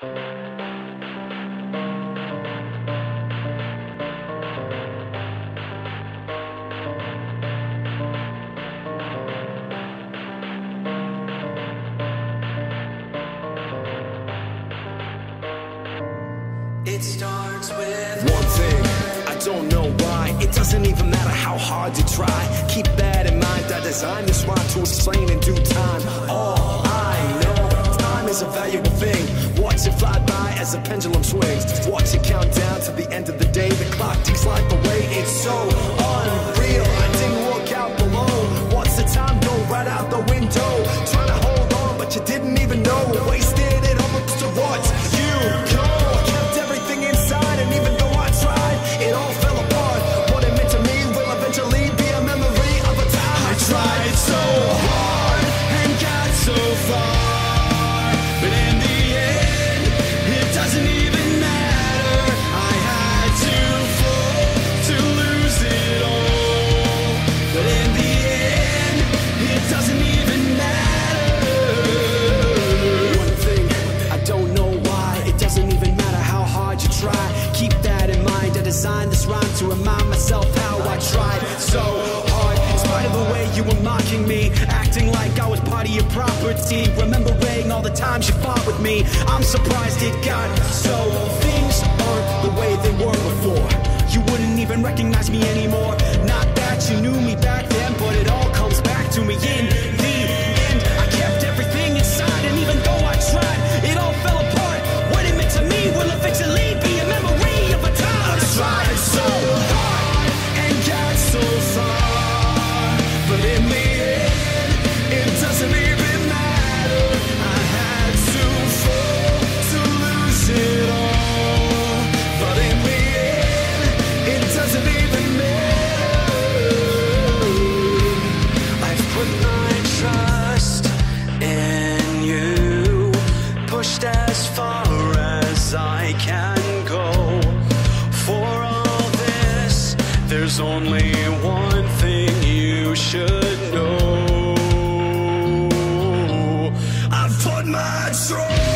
It starts with one thing, I don't know why. It doesn't even matter how hard you try. Keep that in mind, I designed this rhyme to explain in due time. All I know, time is a valuable thing. Watch it fly by as the pendulum swings. Watch it count down to the end of the day. The clock ticks like away, it's so unreal. I didn't look out below. Watch the time go right out the window. Trying to hold on, but you didn't even know. Wasted it almost to watch you go. It all fell apart. What it meant to me will eventually be a memory of a time I tried so hard and got so far, but in the end, it doesn't even matter. I had to fall to lose it all, but in the end, it doesn't even matter. One thing, I don't know why. It doesn't even matter how hard you try. Keep that in mind. I designed this rhyme to remind myself how I tried so hard. In spite of the way you were mocking me, acting like I was part of your property, remembering all the times you fought with me. I'm surprised it got so. Things aren't the way they were before. You wouldn't even recognize me anymore. Not that you knew me back then, but it all comes back to me in the end. I kept everything inside, and even though I tried, it all fell apart. What it meant to me will eventually be a memory of a time I tried so hard and got so far, but in the end, it doesn't even matter. I had to fall to lose it all, but in the end, it doesn't even matter. I've put my trust in you, pushed as far as I can go. For all this, there's only one thing you should know. I've put my trust